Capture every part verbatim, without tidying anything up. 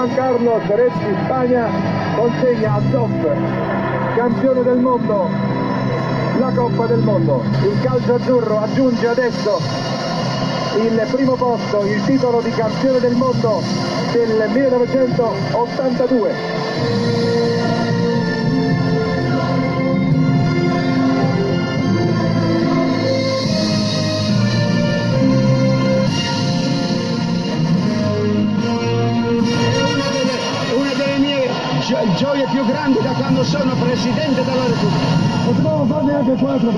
Juan Carlos, re di Spagna, consegna a Zoff, campione del mondo, la Coppa del Mondo. Il calcio azzurro aggiunge adesso il primo posto, il titolo di campione del mondo del millenovecentottantadue. Gioie più grandi da quando sono Presidente della Repubblica. Potevamo farne anche quattro,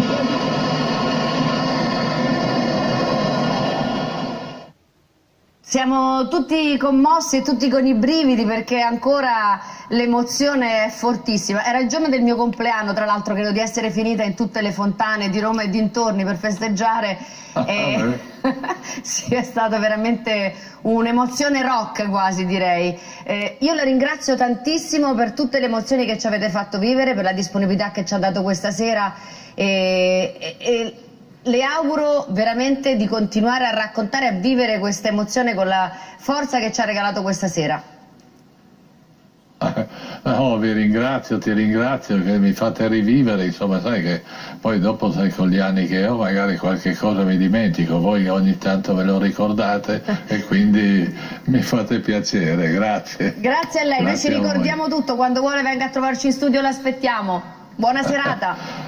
Siamo tutti commossi e tutti con i brividi perché ancora l'emozione è fortissima. Era il giorno del mio compleanno, tra l'altro credo di essere finita in tutte le fontane di Roma e dintorni per festeggiare. E... sì, è stata veramente un'emozione rock quasi, direi. Eh, io la ringrazio tantissimo per tutte le emozioni che ci avete fatto vivere, per la disponibilità che ci ha dato questa sera e, e, e le auguro veramente di continuare a raccontare e a vivere questa emozione con la forza che ci ha regalato questa sera. No, vi ringrazio, ti ringrazio che mi fate rivivere, insomma, sai che poi dopo, sai, con gli anni che ho magari qualche cosa mi dimentico, voi ogni tanto ve lo ricordate e quindi mi fate piacere, grazie. Grazie a lei, Grazie. Noi ci ricordiamo tutto, quando vuole venga a trovarci in studio, l'aspettiamo. Buona serata.